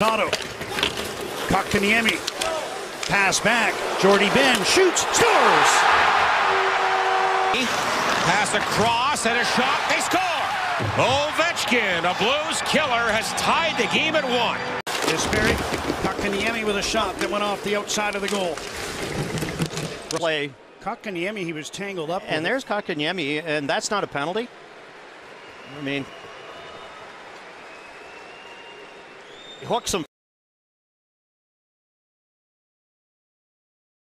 Otto. Kotkaniemi. Pass back. Jordy Ben shoots. Scores! Pass across and a shot. They score! Ovechkin, a Blues killer, has tied the game at 1. Desperi. Kotkaniemi with a shot that went off the outside of the goal. Play. Kotkaniemi, he was tangled up. And there's Kotkaniemi, and that's not a penalty. I mean, he hooks him